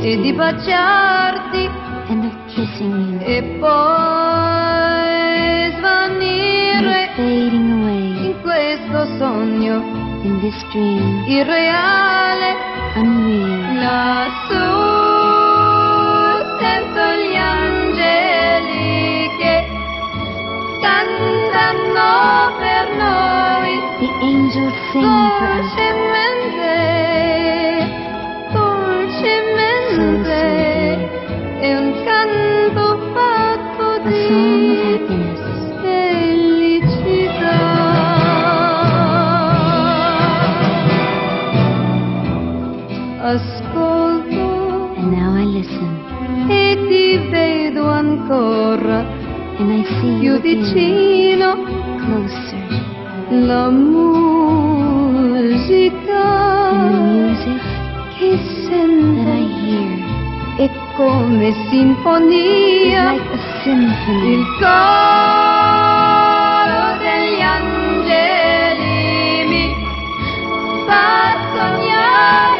e di baciarti and of kissing you e poi svanire and fading away in questo sogno in this dream, irreale. unreal. Lassù sento gli angeli che cantano per noi. The angels sing for us dolcemente, è un canto fatto a di song of happiness. felicità. Ascolto And now I listen, e ti vedo ancora and I see più you again, vicino. closer. La musica And the music che that sento I hear è come is sinfonia, like a symphony. il coro degli angeli mi fa sognare